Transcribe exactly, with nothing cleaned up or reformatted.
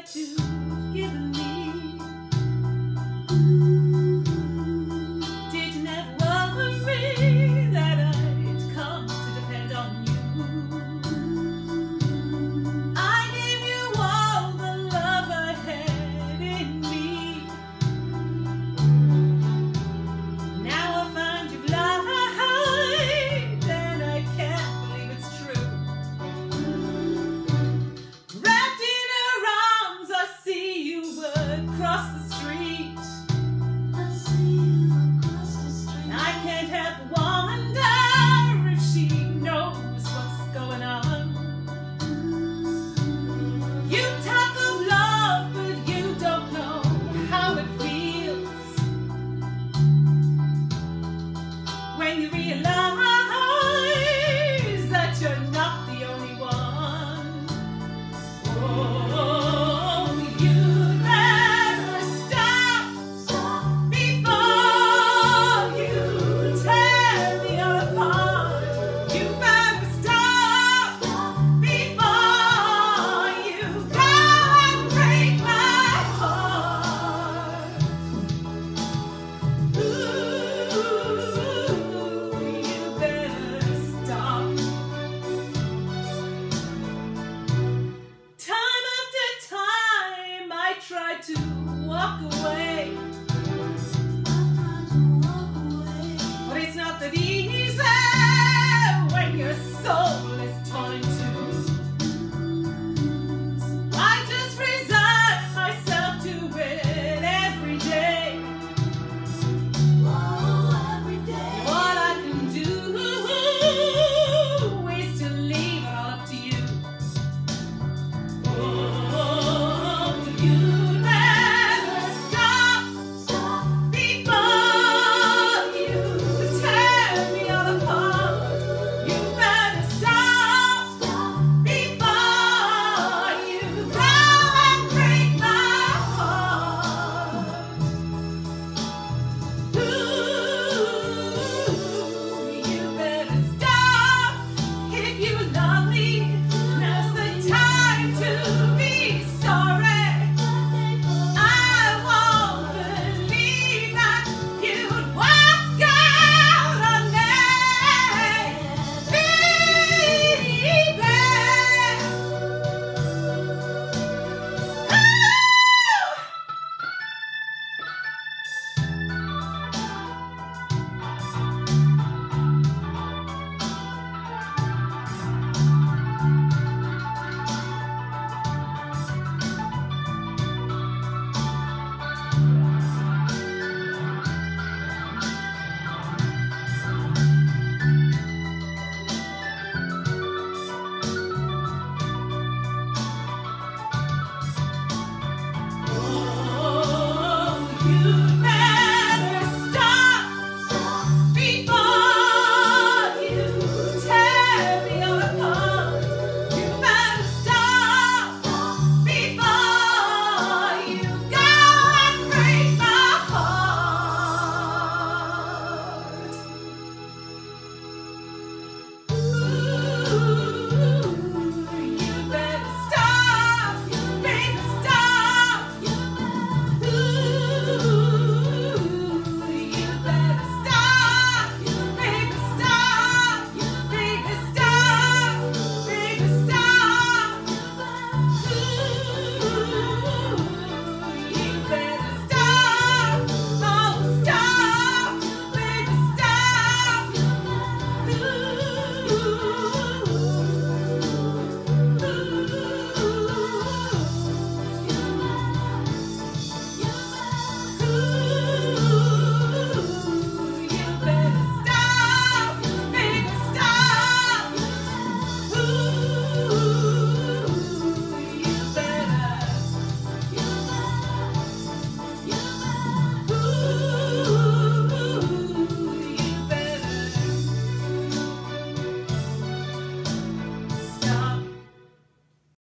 that you've given me. Did you never worry that I'd come to depend on you? I gave you all the love I had in me. Now I find you've lied, and I can't believe it's true. Wrapped in her arms, I see you across the street. I see you across the street. I can't help but wonder if she knows what's going on. You talk of love, but you don't know how it feels when you realize that you're not the only one. Oh, you better stop before you tear me apart. You better stop before you go and break my heart. Ooh, you better stop. Time after time I tried to walk away.